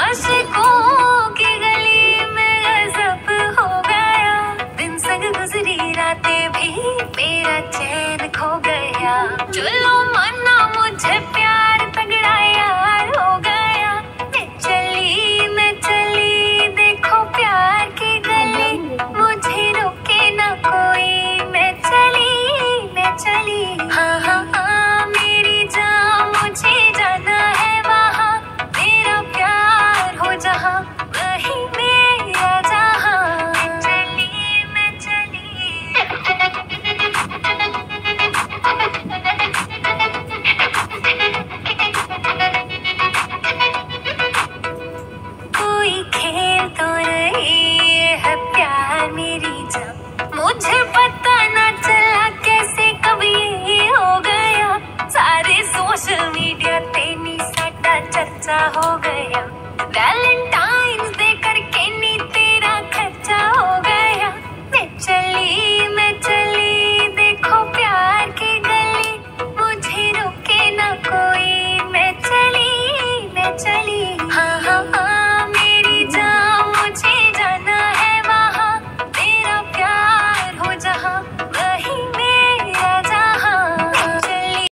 आशिकों की गली में गजब हो गया, दिन संग गुजरी रातें भी मेरा चैन खो गया। चलो माना मुझे प्यार तगड़ा यार हो गया, मैं चली देखो प्यार की गली, मुझे रोके ना कोई, मैं चली। हाँ हाँ हाँ मेरी जान, मुझे जाना है वहाँ, मेरा प्यार हो जहाँ वही मेरा जहाँ। मैं चली कोई खेल तो नहीं है प्यार मेरी